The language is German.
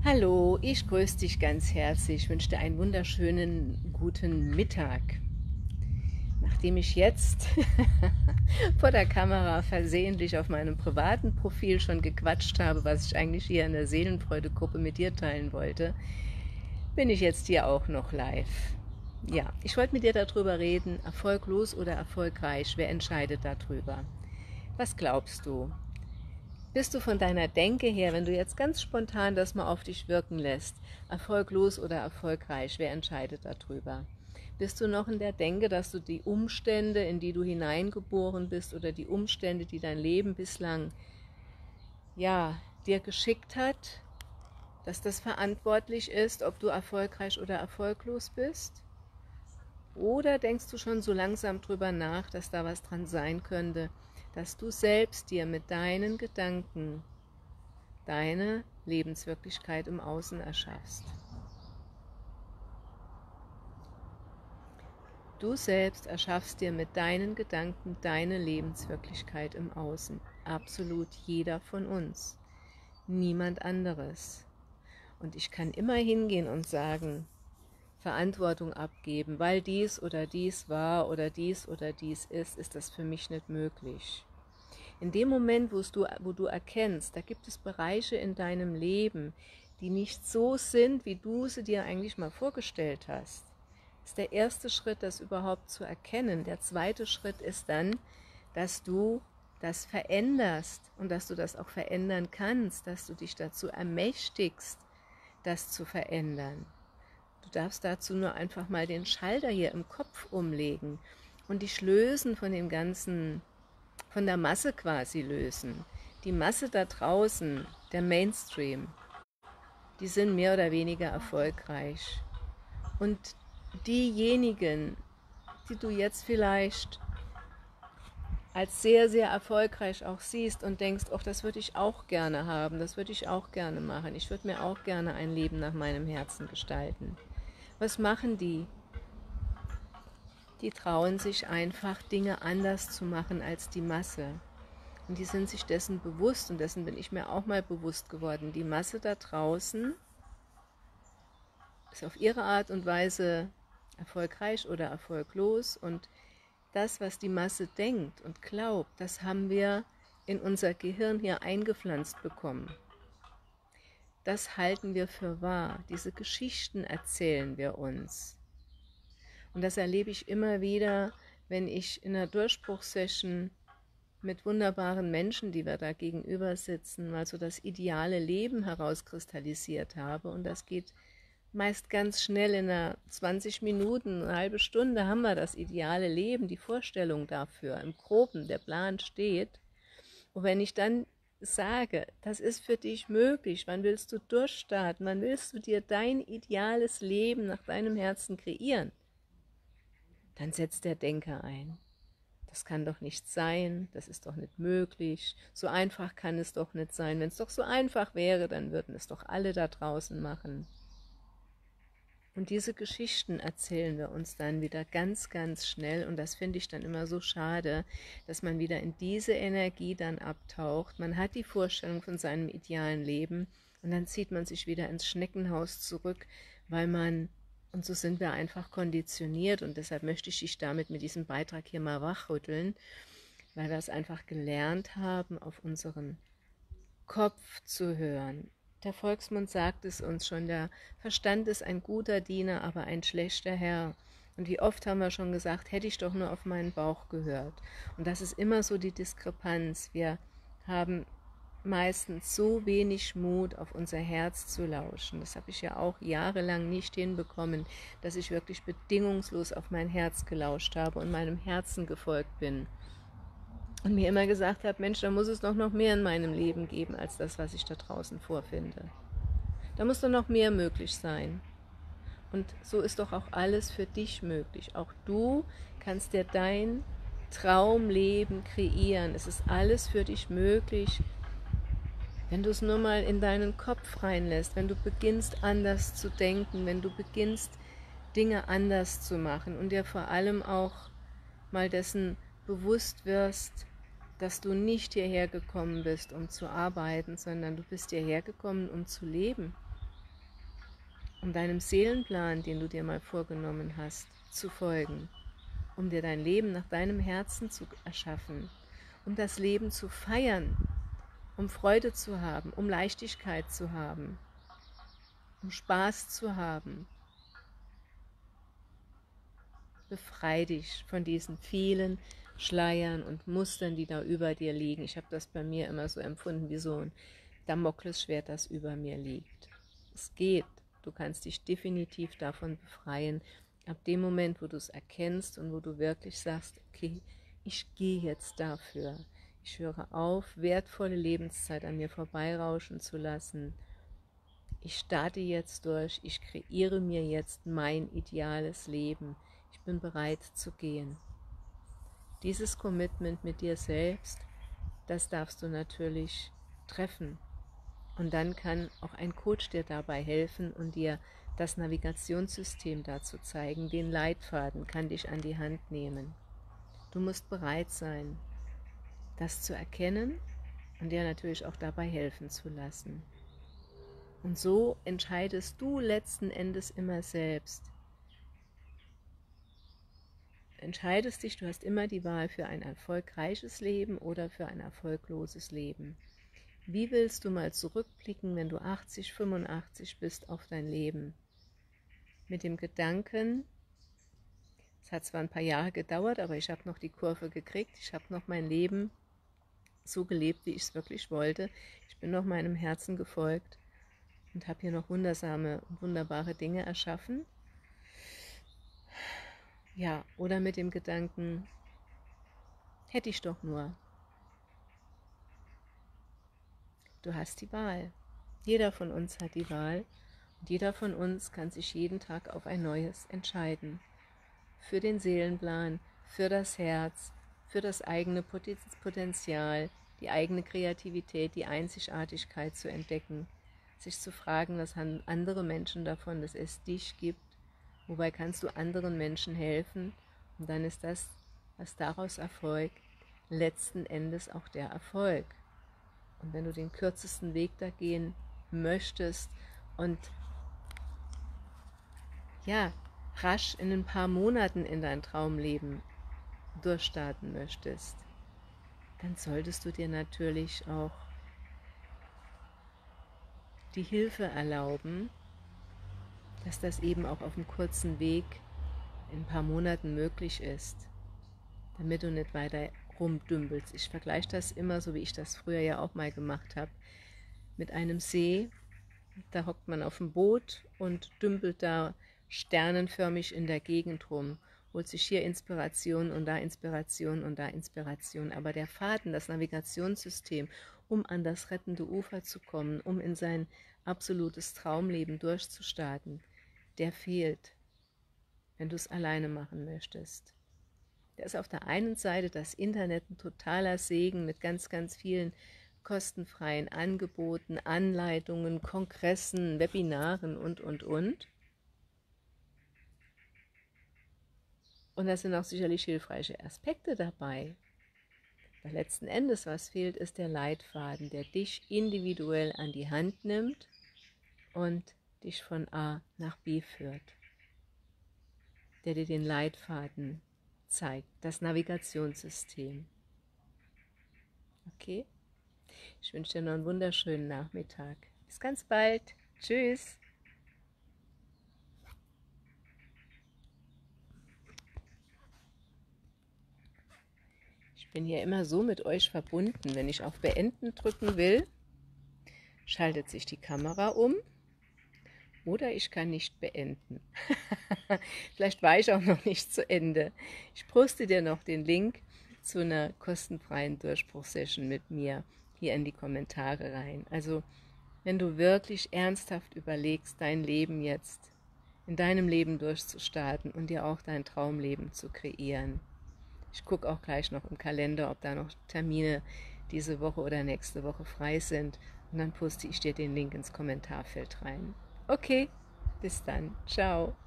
Hallo, ich grüße dich ganz herzlich, wünsche dir einen wunderschönen guten Mittag. Nachdem ich jetzt vor der Kamera versehentlich auf meinem privaten Profil schon gequatscht habe, was ich eigentlich hier in der Seelenfreude-Gruppe mit dir teilen wollte, bin ich jetzt hier auch noch live. Ja, ich wollte mit dir darüber reden, erfolglos oder erfolgreich, wer entscheidet darüber? Was glaubst du? Bist du von deiner Denke her, wenn du jetzt ganz spontan das mal auf dich wirken lässt, erfolglos oder erfolgreich, wer entscheidet darüber? Bist du noch in der Denke, dass du die Umstände, in die du hineingeboren bist oder die Umstände, die dein Leben bislang dir geschickt hat, dass das verantwortlich ist, ob du erfolgreich oder erfolglos bist? Oder denkst du schon so langsam drüber nach, dass da was dran sein könnte, dass du selbst dir mit deinen Gedanken deine Lebenswirklichkeit im Außen erschaffst? Du selbst erschaffst dir mit deinen Gedanken deine Lebenswirklichkeit im Außen. Absolut jeder von uns. Niemand anderes. Und ich kann immer hingehen und sagen, Verantwortung abgeben, weil dies oder dies war oder dies ist das für mich nicht möglich. In dem Moment, wo du erkennst, da gibt es Bereiche in deinem Leben, die nicht so sind, wie du sie dir eigentlich mal vorgestellt hast, ist der erste Schritt, das überhaupt zu erkennen. Der zweite Schritt ist dann, dass du das veränderst und dass du das auch verändern kannst, dass du dich dazu ermächtigst, das zu verändern. Du darfst dazu nur einfach mal den Schalter hier im Kopf umlegen und dich lösen von dem ganzen, von der Masse quasi lösen. Die Masse da draußen, der Mainstream, die sind mehr oder weniger erfolgreich. Und diejenigen, die du jetzt vielleicht als sehr, sehr erfolgreich auch siehst und denkst, ach, das würde ich auch gerne haben, das würde ich auch gerne machen, ich würde mir auch gerne ein Leben nach meinem Herzen gestalten. Was machen die? Die trauen sich einfach, Dinge anders zu machen als die Masse. Und die sind sich dessen bewusst, und dessen bin ich mir auch mal bewusst geworden. Die Masse da draußen ist auf ihre Art und Weise erfolgreich oder erfolglos. Und das, was die Masse denkt und glaubt, das haben wir in unser Gehirn hier eingepflanzt bekommen. Das halten wir für wahr. Diese Geschichten erzählen wir uns. Und das erlebe ich immer wieder, wenn ich in einer Durchbruchssession mit wunderbaren Menschen, die wir da gegenüber sitzen, mal so das ideale Leben herauskristallisiert habe. Und das geht meist ganz schnell, in einer 20 Minuten, eine halbe Stunde haben wir das ideale Leben, die Vorstellung dafür, im Groben, der Plan steht. Und wenn ich dann sage, das ist für dich möglich, wann willst du durchstarten, wann willst du dir dein ideales Leben nach deinem Herzen kreieren, dann setzt der Denker ein. Das kann doch nicht sein, das ist doch nicht möglich, so einfach kann es doch nicht sein. Wenn es doch so einfach wäre, dann würden es doch alle da draußen machen. Und diese Geschichten erzählen wir uns dann wieder ganz, ganz schnell. Und das finde ich dann immer so schade, dass man wieder in diese Energie dann abtaucht. Man hat die Vorstellung von seinem idealen Leben und dann zieht man sich wieder ins Schneckenhaus zurück, weil man, und so sind wir einfach konditioniert, und deshalb möchte ich dich damit mit diesem Beitrag hier mal wachrütteln, weil wir es einfach gelernt haben, auf unseren Kopf zu hören. Der Volksmund sagt es uns schon, der Verstand ist ein guter Diener, aber ein schlechter Herr. Und wie oft haben wir schon gesagt, hätte ich doch nur auf meinen Bauch gehört. Und das ist immer so die Diskrepanz. Wir haben meistens so wenig Mut, auf unser Herz zu lauschen. Das habe ich ja auch jahrelang nicht hinbekommen, dass ich wirklich bedingungslos auf mein Herz gelauscht habe und meinem Herzen gefolgt bin. Und mir immer gesagt habe, Mensch, da muss es doch noch mehr in meinem Leben geben, als das, was ich da draußen vorfinde. Da muss doch noch mehr möglich sein. Und so ist doch auch alles für dich möglich. Auch du kannst dir dein Traumleben kreieren. Es ist alles für dich möglich, wenn du es nur mal in deinen Kopf reinlässt, wenn du beginnst anders zu denken, wenn du beginnst Dinge anders zu machen und dir vor allem auch mal dessen bewusst wirst, dass du nicht hierher gekommen bist, um zu arbeiten, sondern du bist hierher gekommen, um zu leben. um deinem Seelenplan, den du dir mal vorgenommen hast, zu folgen, um dir dein Leben nach deinem Herzen zu erschaffen, um das Leben zu feiern, um Freude zu haben, um Leichtigkeit zu haben, um Spaß zu haben. Befrei dich von diesen vielen Schleiern und Mustern, die da über dir liegen. Ich habe das bei mir immer so empfunden, wie so ein Damoklesschwert, das über mir liegt. Es geht. Du kannst dich definitiv davon befreien, ab dem Moment, wo du es erkennst und wo du wirklich sagst, okay, ich gehe jetzt dafür. Ich höre auf, wertvolle Lebenszeit an mir vorbeirauschen zu lassen. Ich starte jetzt durch, ich kreiere mir jetzt mein ideales Leben. Ich bin bereit zu gehen. Dieses Commitment mit dir selbst, das darfst du natürlich treffen. Und dann kann auch ein Coach dir dabei helfen und dir das Navigationssystem dazu zeigen, den Leitfaden, kann dich an die Hand nehmen. Du musst bereit sein, das zu erkennen und dir natürlich auch dabei helfen zu lassen. Und so entscheidest du letzten Endes immer selbst. Entscheidest dich, du hast immer die Wahl für ein erfolgreiches Leben oder für ein erfolgloses Leben. Wie willst du mal zurückblicken, wenn du 80, 85 bist auf dein Leben? Mit dem Gedanken, es hat zwar ein paar Jahre gedauert, aber ich habe noch die Kurve gekriegt, ich habe noch mein Leben so gelebt, wie ich es wirklich wollte. Ich bin noch meinem Herzen gefolgt und habe hier noch wundersame und wunderbare Dinge erschaffen. Ja, oder mit dem Gedanken, hätte ich doch nur. Du hast die Wahl. Jeder von uns hat die Wahl und jeder von uns kann sich jeden Tag auf ein neues entscheiden. Für den Seelenplan, für das Herz, für das eigene Potenzial, die eigene Kreativität, die Einzigartigkeit zu entdecken, sich zu fragen, was haben andere Menschen davon, dass es dich gibt, wobei kannst du anderen Menschen helfen und dann ist das, was daraus erfolgt, letzten Endes auch der Erfolg. Und wenn du den kürzesten Weg da gehen möchtest und ja, rasch in ein paar Monaten in dein Traumleben durchstarten möchtest, dann solltest du dir natürlich auch die Hilfe erlauben, dass das eben auch auf einem kurzen Weg in ein paar Monaten möglich ist, damit du nicht weiter rumdümpelst. Ich vergleiche das immer, so wie ich das früher ja auch mal gemacht habe, mit einem See. Da hockt man auf dem Boot und dümpelt da sternenförmig in der Gegend rum, holt sich hier Inspiration und da Inspiration und da Inspiration. Aber der Faden, das Navigationssystem, um an das rettende Ufer zu kommen, um in sein absolutes Traumleben durchzustarten, der fehlt, wenn du es alleine machen möchtest. Da ist auf der einen Seite das Internet ein totaler Segen mit ganz, ganz vielen kostenfreien Angeboten, Anleitungen, Kongressen, Webinaren und. Und da sind auch sicherlich hilfreiche Aspekte dabei. Aber letzten Endes, was fehlt, ist der Leitfaden, der dich individuell an die Hand nimmt und dich von A nach B führt. Der dir den Leitfaden zeigt, das Navigationssystem. Okay? Ich wünsche dir noch einen wunderschönen Nachmittag. Bis ganz bald. Tschüss. Ich bin hier immer so mit euch verbunden. Wenn ich auf Beenden drücken will, schaltet sich die Kamera um oder ich kann nicht beenden. Vielleicht war ich auch noch nicht zu Ende. Ich poste dir noch den Link zu einer kostenfreien Durchbruchsession mit mir hier in die Kommentare rein. Also wenn du wirklich ernsthaft überlegst, dein Leben jetzt in deinem Leben durchzustarten und dir auch dein Traumleben zu kreieren. Ich gucke auch gleich noch im Kalender, ob da noch Termine diese Woche oder nächste Woche frei sind und dann poste ich dir den Link ins Kommentarfeld rein. Okay, bis dann. Ciao.